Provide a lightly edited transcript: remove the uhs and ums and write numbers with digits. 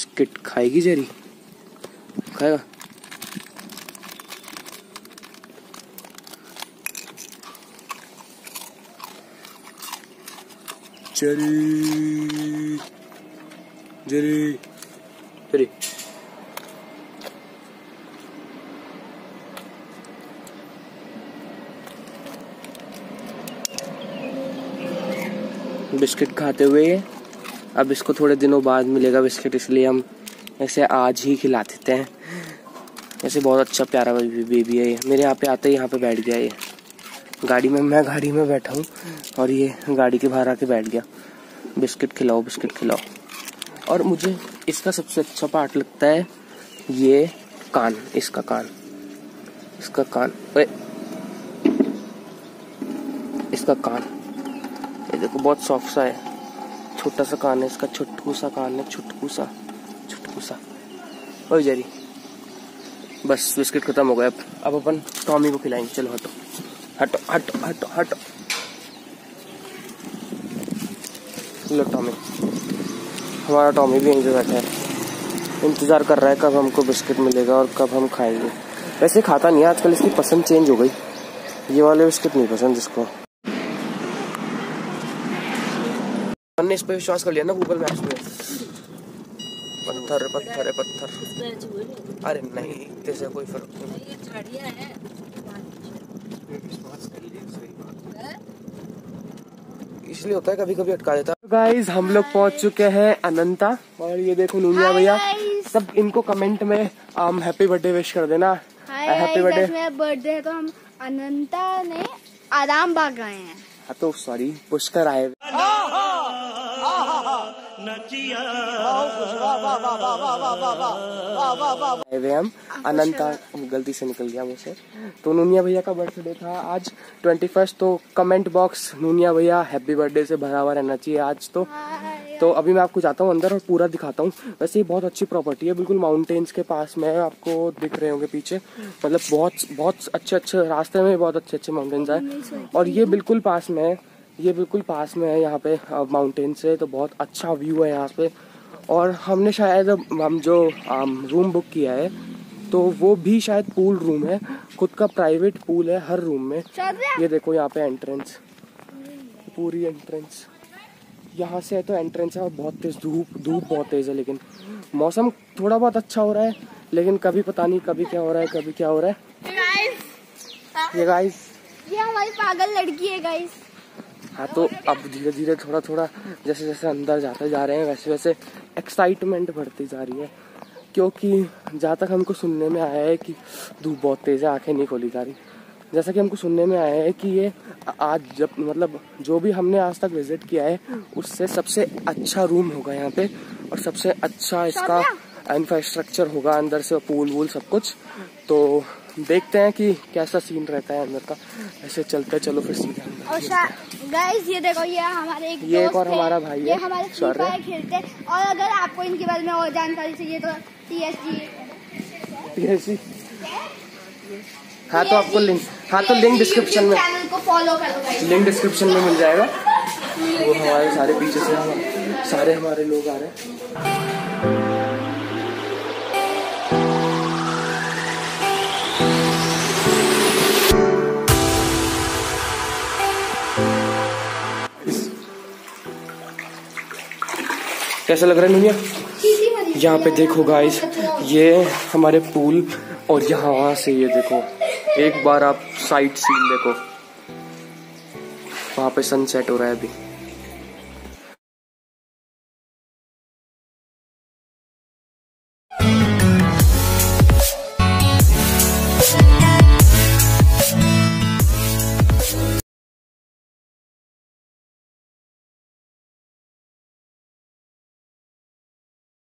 Biscuit खाएगी Jerry? खाएगा? Jerry Jerry Jerry biscuit खाते हुए। अब इसको थोड़े दिनों बाद मिलेगा बिस्किट, इसलिए हम ऐसे आज ही खिला देते हैं। ऐसे बहुत अच्छा प्यारा बेबी है ये। मेरे यहाँ पे आते ही यहाँ पे बैठ गया ये गाड़ी में। मैं गाड़ी में बैठा हूँ और ये गाड़ी के बाहर आके बैठ गया। बिस्किट खिलाओ, बिस्किट खिलाओ। और मुझे इसका सबसे अच्छा पार्ट लगता है ये कान, इसका कान, इसका कान, इसका कान। ये देखो बहुत सॉफ्ट सा है, छोटा सा कान है इसका, छुटकू सा कान है, छुटकू सा, छुटकू सा। ओए जेरी, बस बिस्किट खत्म हो गया। अब अपन टॉमी को खिलाएंगे। चलो हटो हटो हटो हटो हटो। लो टॉमी, हमारा टॉमी भी यहीं पे बैठा है, इंतजार कर रहा है कब हमको बिस्किट मिलेगा और कब हम खाएंगे। वैसे खाता नहीं है आजकल, इसकी पसंद चेंज हो गई। ये वाले बिस्किट नहीं पसंद इसको। हमने इस पे विश्वास कर लिया ना गूगल मैप्स में। पत्थर पत्थर है पत्थर। अरे नहीं, जैसे कोई फर्क नहीं। इसलिए होता है कभी कभी अटका देता है। गाइस हम लोग पहुंच चुके हैं अनंता, और ये देखो नूनिया भैया। सब इनको कमेंट में हैप्पी बर्थडे विश कर देना। Happy birthday. मेरा बर्थडे है तो हम अनंता ने आराम बाग गए हैं। हाँ तो सॉरी, पुष्कर आए हम। अनंता गलती से निकल गया मुझसे। तो नूनिया भैया का बर्थडे था आज 21। तो कमेंट बॉक्स नूनिया भैया हैप्पी बर्थडे से भरा हुआ रहना चाहिए आज। तो अभी मैं आपको जाता हूँ अंदर और पूरा दिखाता हूँ। वैसे ये बहुत अच्छी प्रॉपर्टी है, बिल्कुल माउंटेन्स के पास में है। आपको दिख रहे होंगे पीछे, मतलब बहुत अच्छे रास्ते में बहुत अच्छे माउंटेन्स है। और ये बिल्कुल पास में है, ये बिल्कुल पास में है यहाँ पे माउंटेन से। तो बहुत अच्छा व्यू है यहाँ पे। और हमने शायद हम जो रूम बुक किया है तो वो भी शायद पूल रूम है, खुद का प्राइवेट पूल है हर रूम में। ये देखो यहाँ पे एंट्रेंस, पूरी एंट्रेंस यहाँ से है। तो एंट्रेंस है और बहुत तेज धूप बहुत तेज है, लेकिन मौसम थोड़ा बहुत अच्छा हो रहा है। लेकिन कभी पता नहीं कभी क्या हो रहा है, कभी क्या हो रहा है। ये गाइस, ये हमारी पागल लड़की है गाइस। हाँ तो अब धीरे धीरे थोड़ा जैसे जैसे अंदर जाते जा रहे हैं वैसे वैसे एक्साइटमेंट बढ़ती जा रही है। क्योंकि जहाँ तक हमको सुनने में आया है कि धूप बहुत तेज है, आंखें नहीं खोली जा रही। जैसा कि हमको सुनने में आया है कि ये आज जब मतलब जो भी हमने आज तक विजिट किया है उससे सबसे अच्छा रूम होगा यहाँ पे, और सबसे अच्छा इसका इंफ्रास्ट्रक्चर होगा अंदर से, पूल वूल सब कुछ। तो देखते हैं कि कैसा सीन रहता है अंदर का। ऐसे चलते चलो फिर सीधे अंदर। गाइस ये देखो, ये हमारे एक और हमारा भाई है, ये हमारे फ्री फायर खेलते हैं। और अगर आपको इनके बारे में और जानकारी चाहिए तो TSG हाँ तो आपको लिंक डिस्क्रिप्शन में, चैनल को फॉलो करो, लिंक डिस्क्रिप्शन में मिल जाएगा। वो हमारे सारे पीछे से सारे हमारे लोग आ रहे हैं। कैसा लग रहा है नुनिया? यहाँ पे देखो गाइस, ये हमारे पूल, और यहाँ से ये देखो, एक बार आप साइट सीन देखो, वहाँ पे सनसेट हो रहा है अभी।